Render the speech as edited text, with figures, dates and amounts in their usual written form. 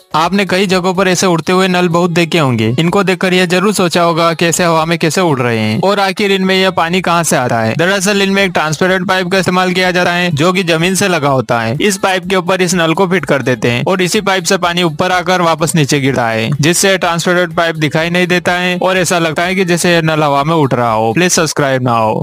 आपने कई जगहों पर ऐसे उड़ते हुए नल बहुत देखे होंगे। इनको देखकर यह जरूर सोचा होगा कैसे हवा में कैसे उड़ रहे हैं और आखिर इनमें यह पानी कहां से आता है। दरअसल इनमें एक ट्रांसपेरेंट पाइप का इस्तेमाल किया जाता है जो कि जमीन से लगा होता है। इस पाइप के ऊपर इस नल को फिट कर देते हैं और इसी पाइप से पानी ऊपर आकर वापस नीचे गिरता है, जिससे ट्रांसपेरेंट पाइप दिखाई नहीं देता है और ऐसा लगता है कि जैसे नल हवा में उड़ रहा हो। प्लीज सब्सक्राइब ना हो।